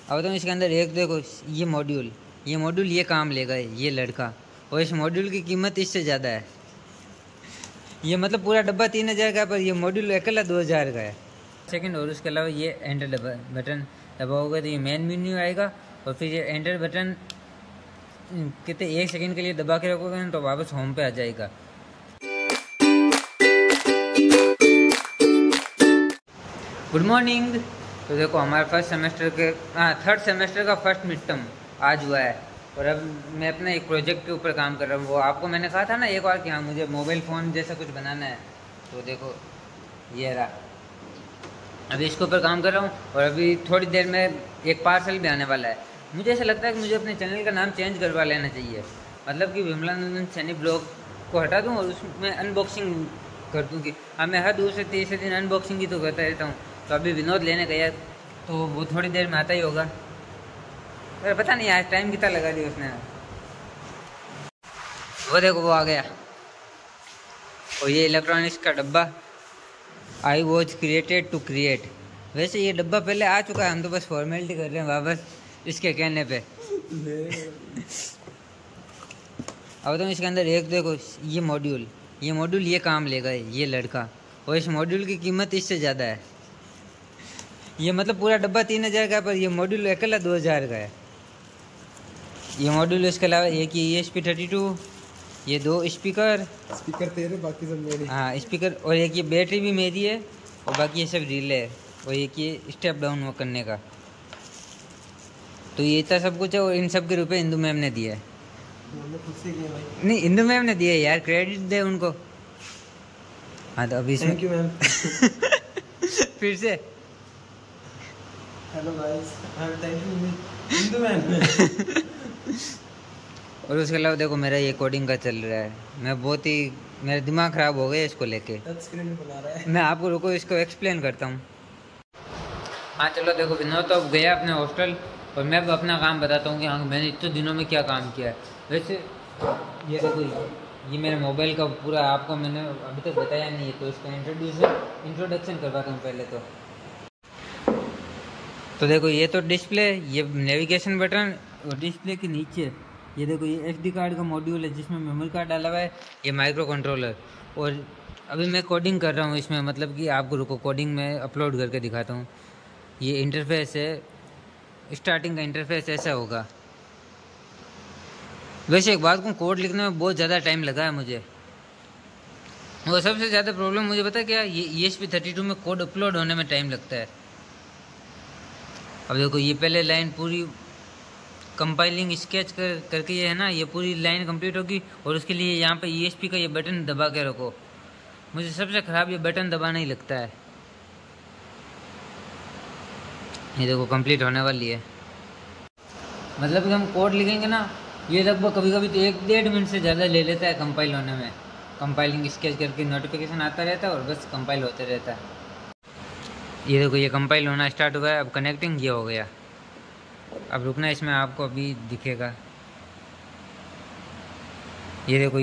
अब तो इसके अंदर एक देखो ये मॉड्यूल ये काम लेगा ये लड़का, और इस मॉड्यूल की कीमत इससे ज़्यादा है। ये मतलब पूरा डब्बा 3000 का है, पर ये मॉड्यूल अकेला 2000 का है। सेकंड, और उसके अलावा ये एंटर बटन दबाओगे तो ये मेन मेन्यू आएगा, और फिर ये एंटर बटन कितने 1 सेकंड के लिए दबा के रखोगे तो वापस होम पे आ जाएगा। Good morning. तो देखो हमारे थर्ड सेमेस्टर का फर्स्ट मिड टर्म आज हुआ है, और अब मैं अपने एक प्रोजेक्ट के ऊपर काम कर रहा हूँ। वो आपको मैंने कहा था ना एक बार कि हाँ मुझे मोबाइल फ़ोन जैसा कुछ बनाना है, तो देखो ये रहा, अभी इसके ऊपर काम कर रहा हूँ। और अभी थोड़ी देर में एक पार्सल भी आने वाला है। मुझे ऐसा लगता है कि मुझे अपने चैनल का नाम चेंज करवा लेना चाहिए, मतलब कि विमलानंदन सैनी ब्लॉग को हटा दूँ और उसमें अनबॉक्सिंग कर दूँ। कि हाँ मैं हर दूसरे तीसरे दिन अनबॉक्सिंग ही तो करता रहता हूँ। तो अभी विनोद लेने गया तो वो थोड़ी देर में आता ही होगा, अरे पता नहीं आज टाइम कितना लगा दिया उसने। वो देखो वो आ गया, और ये इलेक्ट्रॉनिक्स का डब्बा, I was created to create. वैसे ये डब्बा पहले आ चुका है, हम तो बस फॉर्मेलिटी कर रहे हैं वापस इसके कहने पे। अब तो इसके अंदर एक देखो ये मॉड्यूल ये काम लेगा ये लड़का, और इस मॉड्यूल की कीमत इससे ज़्यादा है। ये मतलब पूरा डब्बा 3000 का है, पर ये मॉड्यूल अकेला 2000 का है। ये मॉड्यूल, इसके अलावा एक ये ESP32, ये 2 स्पीकर तेरे, बाकी सब मेरे। हाँ स्पीकर, और एक ये बैटरी भी मेरी है, और बाकी ये सब रिले है, और एक ये स्टेप डाउन वो करने का। तो ये इतना सब कुछ है, और इन सब के रुपए इंदू मैम ने दिए है। खुद से किया भाई? नहीं इंदू मैम ने दिए यार, क्रेडिट दे उनको। हाँ तो अभी इसमें थैंक यू मैम। फिर से hello guys, thank you Indu ma'am. और उसके अलावा देखो मेरा ये कोडिंग का चल रहा है, मैं बहुत ही मेरा दिमाग ख़राब हो गया इसको लेके। टच स्क्रीन बना रहा है। मैं आपको रुको इसको एक्सप्लेन करता हूँ। हाँ चलो देखो विनोद तो अब गया अपने हॉस्टल, और मैं अब अपना काम बताता हूँ कि हाँ मैंने इतने दिनों में क्या काम किया है। वैसे ये देखो ये मेरे मोबाइल का पूरा आपको मैंने अभी तक बताया नहीं है, तो इसका इंट्रोडक्शन करवाता हूँ पहले। तो देखो ये तो डिस्प्ले, ये नेविगेशन बटन, और डिस्प्ले के नीचे ये देखो ये SD कार्ड का मॉड्यूल है जिसमें मेमोरी कार्ड डाला हुआ है, ये माइक्रो कंट्रोलर। और अभी मैं कोडिंग कर रहा हूँ इसमें, मतलब कि आपको रुको कोडिंग में अपलोड करके दिखाता हूँ। ये इंटरफेस है, स्टार्टिंग का इंटरफेस ऐसा होगा। वैसे एक बात को, कोड लिखने में बहुत ज़्यादा टाइम लगा है मुझे, और सबसे ज़्यादा प्रॉब्लम मुझे पता है क्या, ये ESP32 में कोड अपलोड होने में टाइम लगता है। अब देखो ये पहले लाइन पूरी कंपाइलिंग स्केच करके ये है ना, ये पूरी लाइन कंप्लीट होगी, और उसके लिए यहाँ पे ESP का ये बटन दबा के रखो। मुझे सबसे ख़राब ये बटन दबाना ही लगता है। ये देखो कंप्लीट होने वाली है, मतलब कि हम कोड लिखेंगे ना, ये लगभग कभी कभी तो 1-1.5 मिनट से ज़्यादा ले लेता है कंपाइल होने में। कंपाइलिंग स्केच करके नोटिफिकेशन आता रहता है और बस कंपाइल होते रहता है। ये देखो ये कंपाइल होना स्टार्ट हुआ है, अब कनेक्टिंग ये हो गया। अब रुकना, इसमें आपको अभी दिखेगा। ये देखो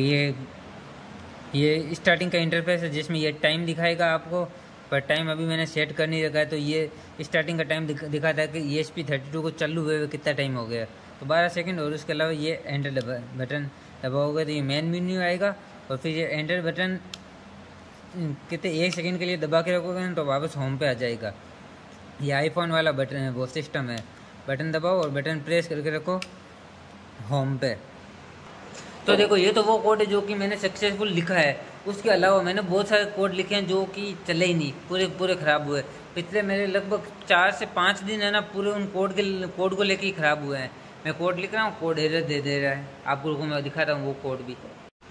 ये स्टार्टिंग का इंटरफेस है जिसमें ये टाइम दिखाएगा आपको, पर टाइम अभी मैंने सेट कर नहीं रखा है। तो ये स्टार्टिंग का टाइम दिखाता है कि ESP32 को चालू हुए कितना टाइम हो गया, तो 12 सेकंड। और उसके अलावा ये एंटर बटन दबाओगे तो ये मेन मेन्यू आएगा, और फिर ये एंटर बटन कितने 1 सेकंड के लिए दबा के रखोगे तो वापस होम पे आ जाएगा। ये आईफोन वाला बटन है, वो सिस्टम है। बटन दबाओ और बटन प्रेस करके रखो होम पे। तो देखो ये तो वो कोड है जो कि मैंने सक्सेसफुल लिखा है। उसके अलावा मैंने बहुत सारे कोड लिखे हैं जो कि चले ही नहीं, पूरे ख़राब हुए। पिछले मेरे लगभग 4 से 5 दिन है ना, पूरे उन कोड को लेके ही ख़राब हुए हैं। मैं कोड लिख रहा हूँ, कोड एरर दे रहा है। आपको मैं दिखाता हूँ वो कोड भी।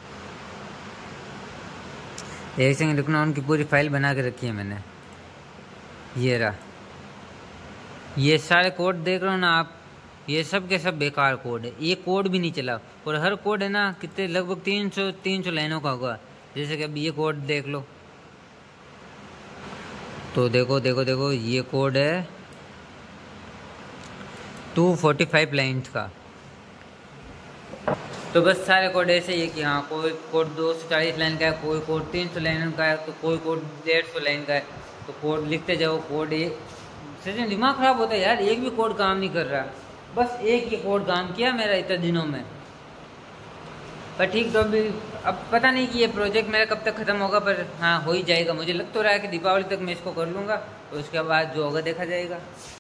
एक सेकंड रुकना, उनकी पूरी फाइल बना के रखी है मैंने। ये रहा, ये सारे कोड देख रहे हो ना आप, ये सब के सब बेकार कोड है। ये कोड भी नहीं चला, और हर कोड है ना कितने लगभग 300 लाइनों का होगा। जैसे कि अब ये कोड देख लो, तो देखो ये कोड है 245 लाइन्स का। तो बस सारे कोड ऐसे ही है कि हाँ कोई कोड 240 लाइन का है, कोई कोड 300 लाइन का है, तो कोई कोड 150 लाइन का है। तो कोड लिखते जाओ, कोड ये सचिन दिमाग खराब होता है यार, एक भी कोड काम नहीं कर रहा, बस एक ही कोड काम किया मेरा इतने दिनों में। पर ठीक, तो अभी अब पता नहीं कि ये प्रोजेक्ट मेरा कब तक ख़त्म होगा, पर हाँ हो ही जाएगा। मुझे लग तो रहा है कि दीपावली तक मैं इसको कर लूँगा, तो उसके बाद जो होगा देखा जाएगा।